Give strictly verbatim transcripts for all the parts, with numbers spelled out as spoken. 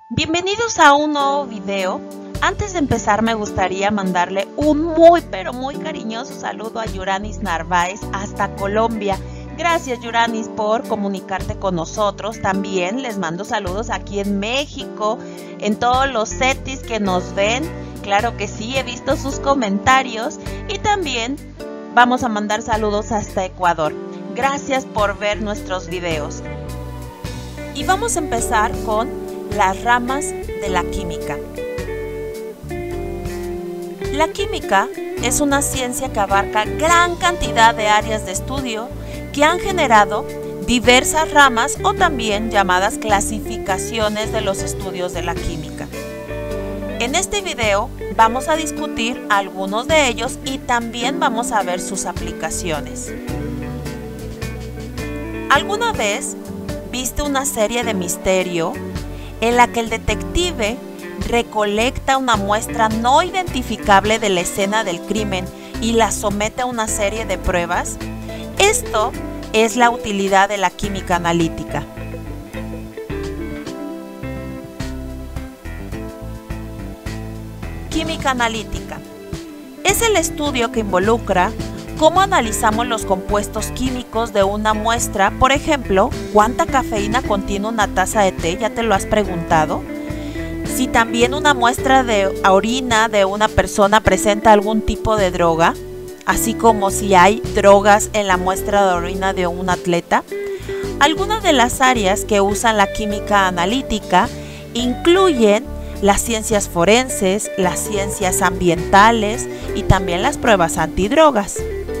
Bienvenidos a un nuevo video. Antes de empezar me gustaría mandarle un muy pero muy cariñoso saludo a Yuranis Narváez hasta Colombia. Gracias Yuranis por comunicarte con nosotros. También les mando saludos aquí en México, en todos los setis que nos ven. Claro que sí, he visto sus comentarios y también vamos a mandar saludos hasta Ecuador. Gracias por ver nuestros videos. Y vamos a empezar con las ramas de la química. La química es una ciencia que abarca gran cantidad de áreas de estudio que han generado diversas ramas o también llamadas clasificaciones de los estudios de la química. En este video vamos a discutir algunos de ellos y también vamos a ver sus aplicaciones. ¿Alguna vez viste una serie de misterio en la que el detective recolecta una muestra no identificable de la escena del crimen y la somete a una serie de pruebas? Esto es la utilidad de la química analítica. Química analítica es el estudio que involucra cómo analizamos los compuestos químicos de una muestra. Por ejemplo, ¿cuánta cafeína contiene una taza de té? ¿Ya te lo has preguntado? Si también una muestra de orina de una persona presenta algún tipo de droga, así como si hay drogas en la muestra de orina de un atleta. Algunas de las áreas que usan la química analítica incluyen las ciencias forenses, las ciencias ambientales y también las pruebas antidrogas.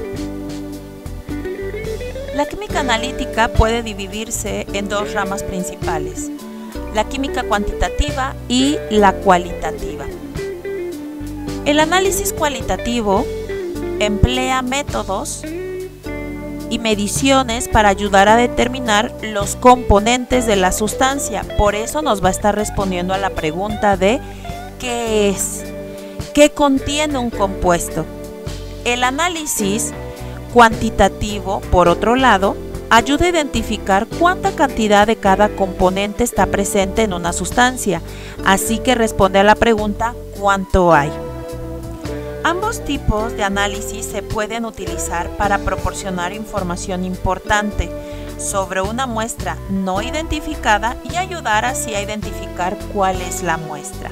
La química analítica puede dividirse en dos ramas principales: la química cuantitativa y la cualitativa. El análisis cualitativo emplea métodos y mediciones para ayudar a determinar los componentes de la sustancia. Por eso nos va a estar respondiendo a la pregunta de ¿qué es? ¿Qué contiene un compuesto? El análisis cuantitativo, por otro lado, ayuda a identificar cuánta cantidad de cada componente está presente en una sustancia, así que responde a la pregunta ¿cuánto hay? Ambos tipos de análisis se pueden utilizar para proporcionar información importante sobre una muestra no identificada y ayudar así a identificar cuál es la muestra.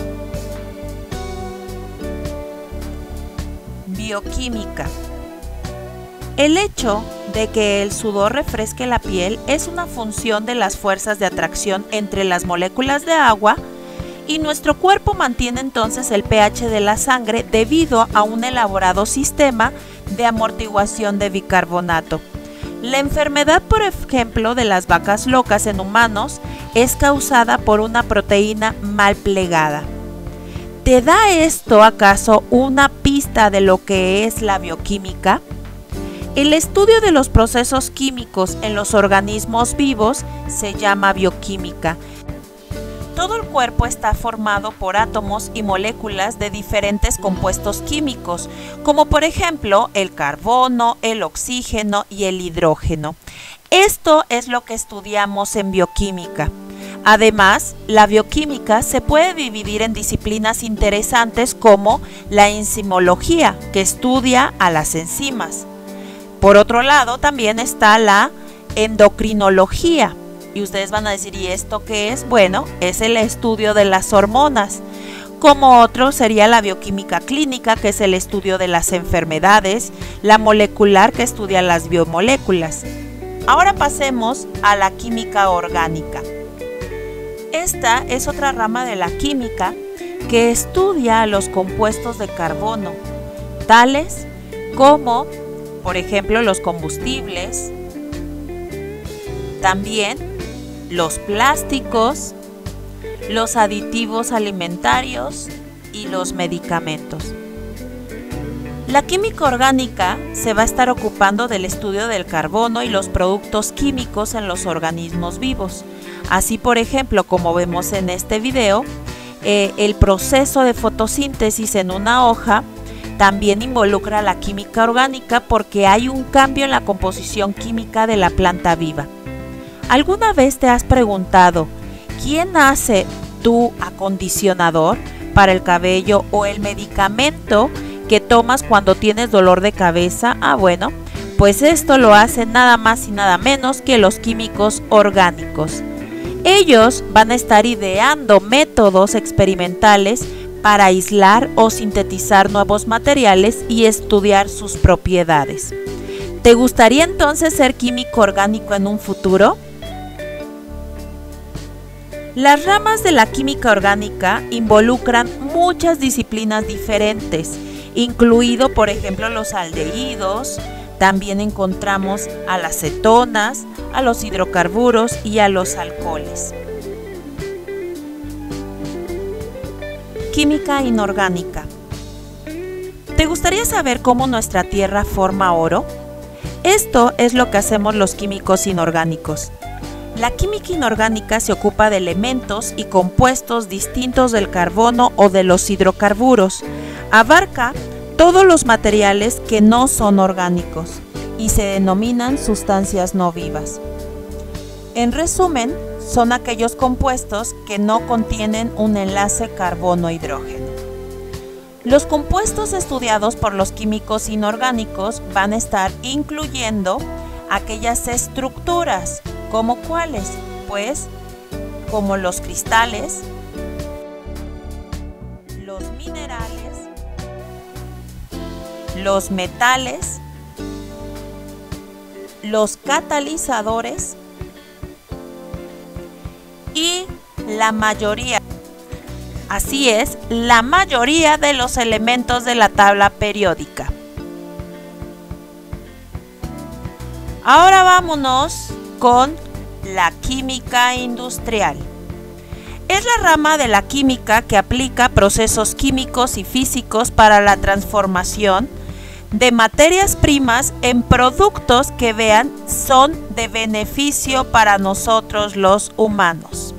Bioquímica. El hecho de que el sudor refresque la piel es una función de las fuerzas de atracción entre las moléculas de agua y nuestro cuerpo mantiene entonces el pH de la sangre debido a un elaborado sistema de amortiguación de bicarbonato. La enfermedad, por ejemplo, de las vacas locas en humanos es causada por una proteína mal plegada. ¿Te da esto acaso una pista de lo que es la bioquímica? El estudio de los procesos químicos en los organismos vivos se llama bioquímica. Todo el cuerpo está formado por átomos y moléculas de diferentes compuestos químicos, como por ejemplo el carbono, el oxígeno y el hidrógeno. Esto es lo que estudiamos en bioquímica. Además, la bioquímica se puede dividir en disciplinas interesantes como la enzimología, que estudia a las enzimas. Por otro lado, también está la endocrinología. Y ustedes van a decir, ¿y esto qué es? Bueno, es el estudio de las hormonas. Como otro sería la bioquímica clínica, que es el estudio de las enfermedades, la molecular, que estudia las biomoléculas. Ahora pasemos a la química orgánica. Esta es otra rama de la química que estudia los compuestos de carbono, tales como, por ejemplo, los combustibles, también los plásticos, los aditivos alimentarios y los medicamentos. La química orgánica se va a estar ocupando del estudio del carbono y los productos químicos en los organismos vivos. Así, por ejemplo, como vemos en este video, eh, el proceso de fotosíntesis en una hoja también involucra la química orgánica porque hay un cambio en la composición química de la planta viva. ¿Alguna vez te has preguntado quién hace tu acondicionador para el cabello o el medicamento que tomas cuando tienes dolor de cabeza, ah bueno, pues esto lo hacen nada más y nada menos que los químicos orgánicos. Ellos van a estar ideando métodos experimentales para aislar o sintetizar nuevos materiales y estudiar sus propiedades. ¿Te gustaría entonces ser químico orgánico en un futuro? Las ramas de la química orgánica involucran muchas disciplinas diferentes, incluido por ejemplo los aldehídos. También encontramos a las cetonas, a los hidrocarburos y a los alcoholes. Química inorgánica. ¿Te gustaría saber cómo nuestra Tierra forma oro? Esto es lo que hacemos los químicos inorgánicos. La química inorgánica se ocupa de elementos y compuestos distintos del carbono o de los hidrocarburos. Abarca todos los materiales que no son orgánicos y se denominan sustancias no vivas. En resumen, son aquellos compuestos que no contienen un enlace carbono-hidrógeno. Los compuestos estudiados por los químicos inorgánicos van a estar incluyendo aquellas estructuras, ¿como cuáles? Pues como los cristales, los minerales, los metales, los catalizadores y la mayoría, así es, la mayoría de los elementos de la tabla periódica. Ahora vámonos con la química industrial. Es la rama de la química que aplica procesos químicos y físicos para la transformación de materias primas en productos que vean son de beneficio para nosotros los humanos.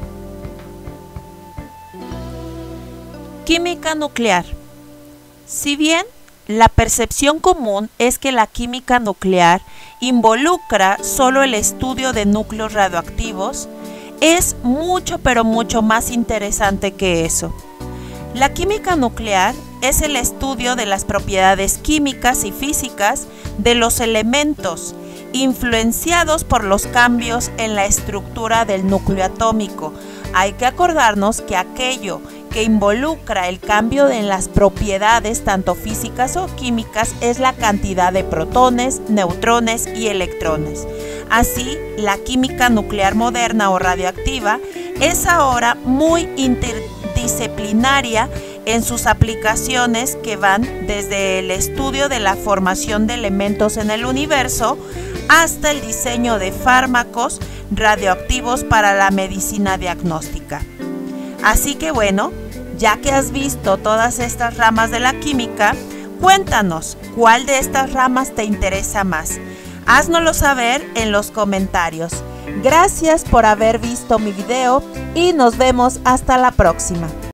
Química nuclear. Si bien la percepción común es que la química nuclear involucra solo el estudio de núcleos radioactivos, es mucho pero mucho más interesante que eso. La química nuclear es el estudio de las propiedades químicas y físicas de los elementos influenciados por los cambios en la estructura del núcleo atómico. Hay que acordarnos que aquello que involucra el cambio en las propiedades tanto físicas o químicas es la cantidad de protones, neutrones y electrones. Así, la química nuclear moderna o radioactiva es ahora muy interdisciplinaria en sus aplicaciones que van desde el estudio de la formación de elementos en el universo hasta el diseño de fármacos radioactivos para la medicina diagnóstica. Así que bueno, ya que has visto todas estas ramas de la química, cuéntanos cuál de estas ramas te interesa más. Háznoslo saber en los comentarios. Gracias por haber visto mi video y nos vemos hasta la próxima.